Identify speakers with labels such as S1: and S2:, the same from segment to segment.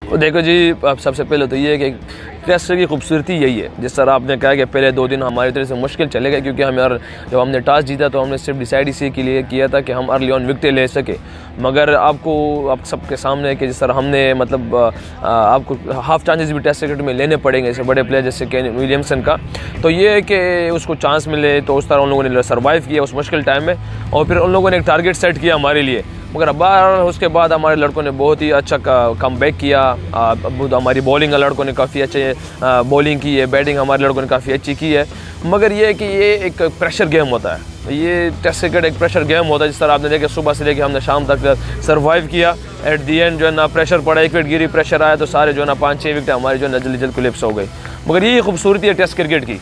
S1: देखो जी, अब सबसे पहले तो ये है कि टेस्ट की खूबसूरती यही है, जिस तरह आपने कहा कि पहले 2 दिन हमारी तरफ से मुश्किल चले गए, क्योंकि हमें जब हमने टॉस जीता तो हमने सिर्फ डिसाइड इसी के लिए किया था कि हम अर्ली ऑन विकेटें ले सके। मगर आप सबके सामने है कि जिस तरह हमने मतलब आपको हाफ चांसेस भी टेस्ट क्रिकेट में लेने पड़ेंगे ऐसे बड़े प्लेयर जैसे केन विलियमसन का, तो ये है कि उसको चांस मिले, तो उस तरह उन लोगों ने सर्वाइव किया उस मुश्किल टाइम में, और फिर उन लोगों ने एक टारगेट सेट किया हमारे लिए। मगर अब उसके बाद हमारे लड़कों ने बहुत ही अच्छा कम बैक किया। हमारी बॉलिंग लड़कों ने काफ़ी अच्छे बॉलिंग की है, बैटिंग हमारे लड़कों ने काफ़ी अच्छी की है। मगर ये है कि ये एक प्रेशर गेम होता है, ये टेस्ट क्रिकेट एक प्रेशर गेम होता है। जिस तरह आपने देखा सुबह से लेकर हमने शाम तक सर्वाइव किया, एट दी एंड जो है ना प्रेशर पड़ा, 1 विकेट गिरी, प्रेशर आया तो सारे जो है ना 5-6 विकेट हमारी जो है ना जल्दी जल्दी कोलैप्स हो गई। मगर यही खूबसूरती है टेस्ट क्रिकेट की।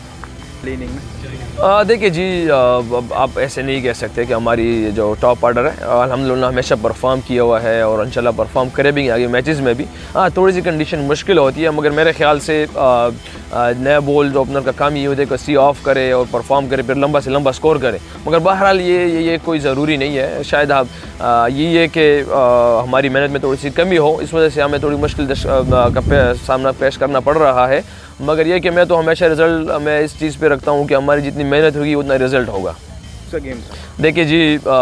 S1: देखिए जी, आप ऐसे नहीं कह सकते कि हमारी जो टॉप ऑर्डर है अल्हम्दुलिल्लाह हमेशा परफॉर्म किया हुआ है और इंशाल्लाह परफॉर्म करे भी आगे मैचेस में भी। हाँ, थोड़ी सी कंडीशन मुश्किल होती है, मगर मेरे ख्याल से नया बॉल जो ओपनर का काम ये होता है कि सी ऑफ करे और परफॉर्म करे, फिर लंबा से लंबा स्कोर करे। मगर बहरहाल ये कोई ज़रूरी नहीं है। शायद आप ये है कि हमारी मेहनत में थोड़ी सी कमी हो, इस वजह से हमें थोड़ी मुश्किल का सामना पेश करना पड़ रहा है। मगर ये कि मैं तो हमेशा रिज़ल्ट मैं इस चीज़ पे रखता हूँ कि हमारी जितनी मेहनत होगी उतना रिज़ल्ट होगा। देखिए जी,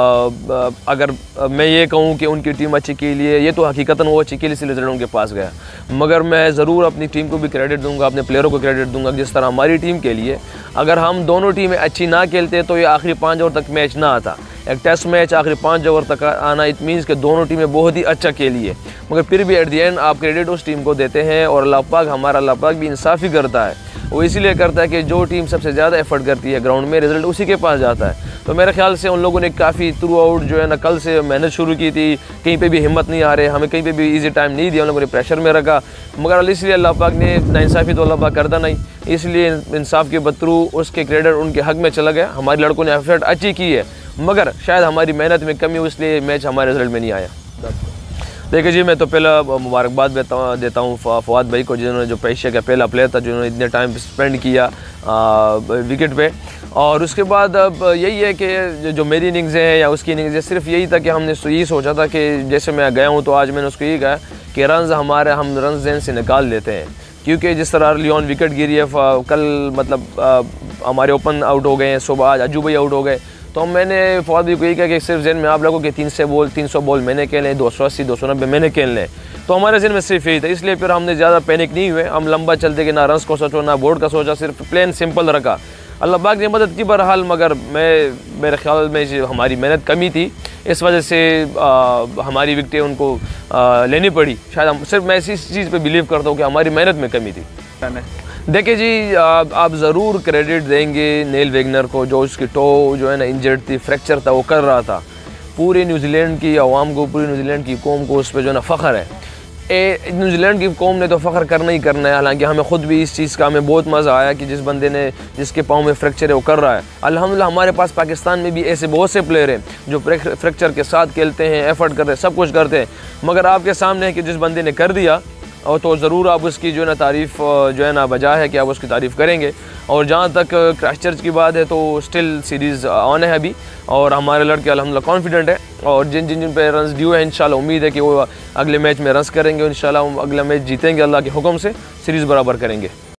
S1: अगर मैं ये कहूँ कि उनकी टीम अच्छी के लिए, ये तो हकीकतन वो अच्छी के लिए इसलिए रिजल्ट उनके पास गया, मगर मैं ज़रूर अपनी टीम को भी क्रेडिट दूंगा, अपने प्लेयरों को क्रेडिट दूंगा। जिस तरह हमारी टीम के लिए अगर हम दोनों टीमें अच्छी ना खेलते तो ये आखिरी 5 ओवर तक मैच ना आता। एक टेस्ट मैच आखिरी 5 ओवर तक आना इट मीन्स कि दोनों टीमें बहुत ही अच्छा खेली है, मगर फिर भी एट दी एंड आप क्रेडिट उस टीम को देते हैं। और हमारा अल्लाह पाक भी इंसाफ़ी करता है, वो इसीलिए करता है कि जो टीम सबसे ज़्यादा एफर्ट करती है ग्राउंड में, रिजल्ट उसी के पास जाता है। तो मेरे ख्याल से उन लोगों ने काफ़ी थ्रू आउट जो है ना कल से मेहनत शुरू की थी, कहीं पे भी हिम्मत नहीं आ रहे, हमें कहीं पे भी इजी टाइम नहीं दिया, उन लोगों ने प्रेशर में रखा। मगर इसलिए अल्लाह पाक ने नाइंसाफ़ी तो अल्लाह पाक करता नहीं, इसलिए इंसाफ के बतरू उसके क्रेडिट उनके हक़ में चला गया। हमारे लड़कों ने एफर्ट अच्छी की है, मगर शायद हमारी मेहनत में कमी हुई, इसलिए मैच हमारे रिजल्ट में नहीं आया। देखिए जी, मैं तो पहला मुबारकबाद देता हूँ फवाद भाई को, जिन्होंने जो एशिया का पहला प्लेयर था जिन्होंने इतने टाइम स्पेंड किया विकेट पे। और उसके बाद अब यही है कि जो मेरी इनिंग्स है या उसकी इनिंग्स है, सिर्फ यही था कि हमने यही सोचा था कि जैसे मैं गया हूँ तो आज मैंने उसको यही कहा कि हम रन जहन से निकाल लेते हैं, क्योंकि जिस तरह लियोन विकेट गिरी है कल, मतलब हमारे ओपन आउट हो गए हैं, सुबह आज अजू भाई आउट हो गए, तो मैंने फौज भी को यही कहा कि सिर्फ जहन में आप लोगों के 300 बॉल मैंने खेले, 280 290 मैंने खेलने, तो हमारे जहन में सिर्फ यही था। इसलिए फिर हमने ज़्यादा पैनिक नहीं हुए, हम लंबा चलते कि ना रन्स को सोचो ना बोर्ड का सोचा, सिर्फ प्लेन सिंपल रखा। अल्लाह पाक ने मदद की बहरहाल, मगर मेरे ख्याल में हमारी मेहनत कमी थी, इस वजह से हमारी विकेटें उनको लेनी पड़ी। शायद मैं इसी चीज़ पे बिलीव करता हूँ कि हमारी मेहनत में कमी थी। देखिए जी, आप ज़रूर क्रेडिट देंगे नील वेगनर को, जो उसकी टो जो है ना इंजर्ड थी, फ्रैक्चर था, वो कर रहा था। पूरे न्यूजीलैंड की आवाम को, पूरी न्यूजीलैंड की कौम को उस पर जो है ना फ़ख्र है। न्यूजीलैंड की कौम ने तो फ़ख्र करना ही करना है। हालांकि हमें ख़ुद भी इस चीज़ का हमें बहुत मज़ा आया कि जिसके पाँव में फ्रैक्चर है वो कर रहा है। अल्हम्दुलिल्लाह हमारे पास पाकिस्तान में भी ऐसे बहुत से प्लेयर हैं जो फ्रैक्चर के साथ खेलते हैं, एफर्ट करते हैं, सब कुछ करते हैं, मगर आपके सामने है कि जिस बंदे ने कर दिया, और तो ज़रूर आप उसकी जो है ना तारीफ़ जो है ना बजा है कि आप उसकी तारीफ़ करेंगे। और जहाँ तक क्राइस्टचर्च की बात है तो स्टिल सीरीज़ ऑन है अभी, और हमारे लड़के अल्हम्दुलिल्लाह कॉन्फिडेंट है, और जिन पे रन्स ड्यू है इंशाल्लाह उम्मीद है कि वो अगले मैच में रन्स करेंगे, इंशाल्लाह अगला मैच जीतेंगे, अल्लाह के हुक्म से सीरीज़ बराबर करेंगे।